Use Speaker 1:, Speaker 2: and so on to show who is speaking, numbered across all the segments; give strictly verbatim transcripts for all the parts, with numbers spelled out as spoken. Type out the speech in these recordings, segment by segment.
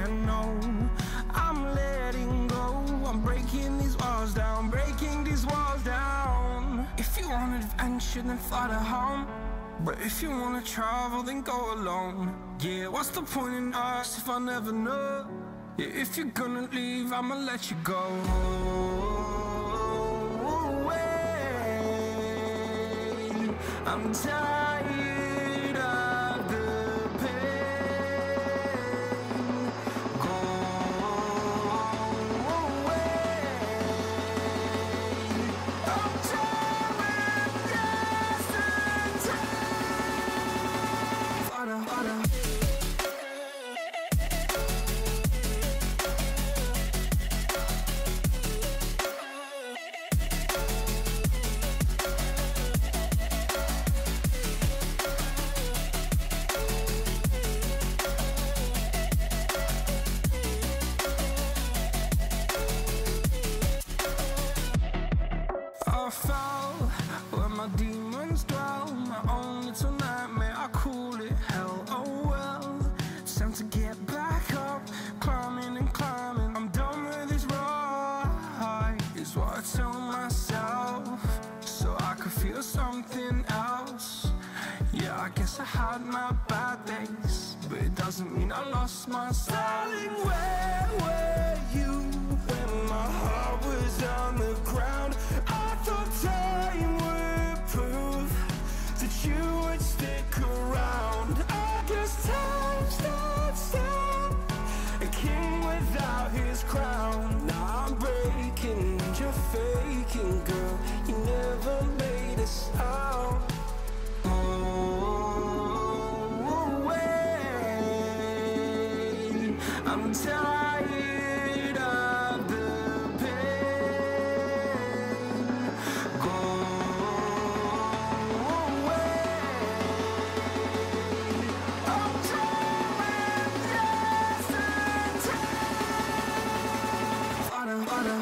Speaker 1: can't know. I'm letting go, I'm breaking these walls down, breaking these walls down. If you want adventure, then fly to home. But if you wanna travel, then go alone. Yeah, what's the point in us if I never know? Yeah, if you're gonna leave, I'ma let you go. Away. I'm tired of the pain. Go away. I'm tired of yesterday. Fada, fada. I had my bad days, but it doesn't mean I lost my style. Darling, where were you when my heart was on the ground? I thought time would prove that you would stick around. I guess time stood still, a king without his crown. Now I'm breaking and you're faking, girl. You never made a sound. I'm tired of the pain. Go away. I'm tired of yesterday. Fada, fada.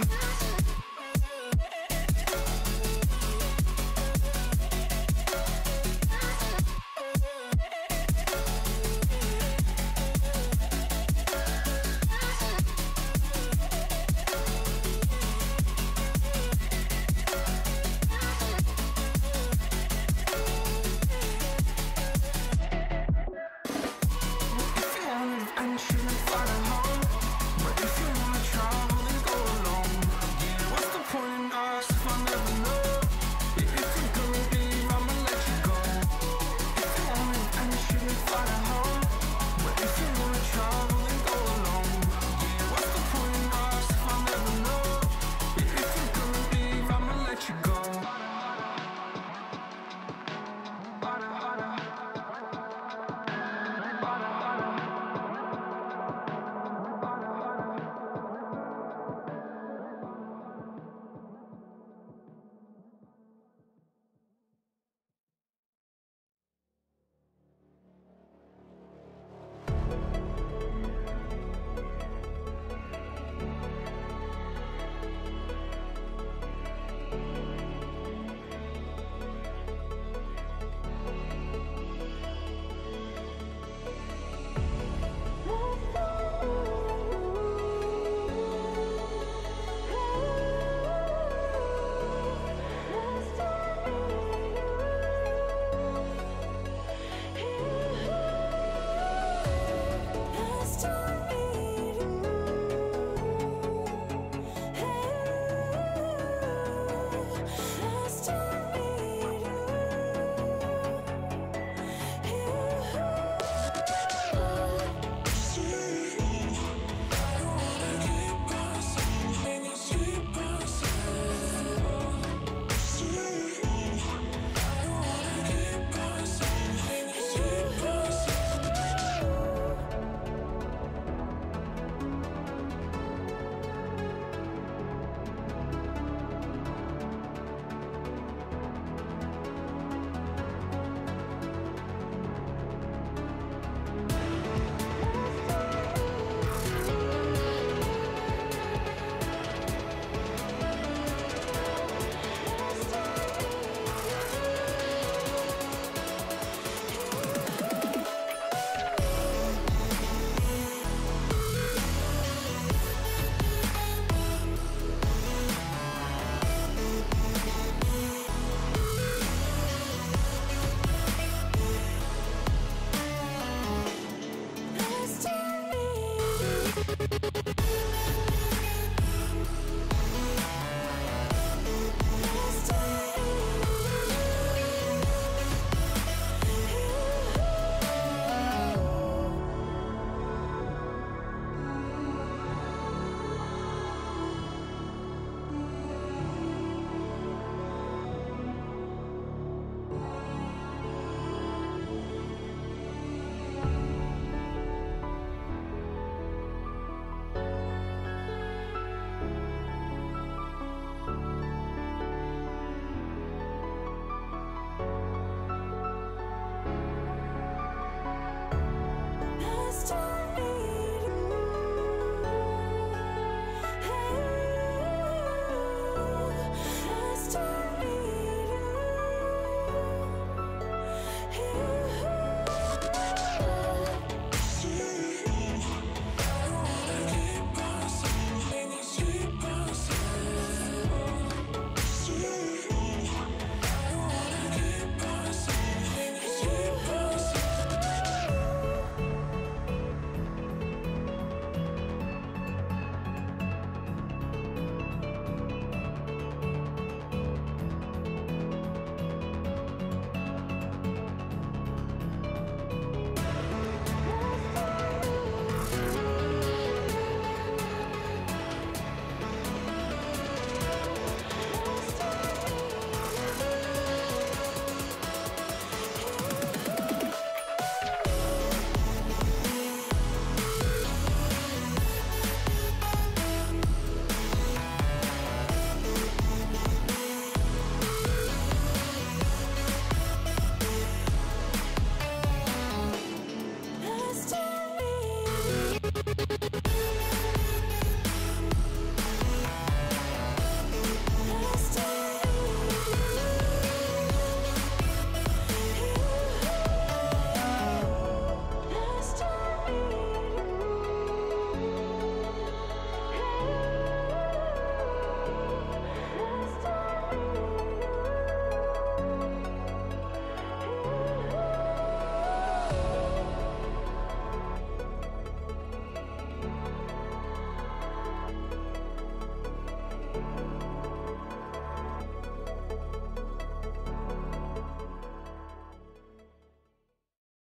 Speaker 2: Mystery.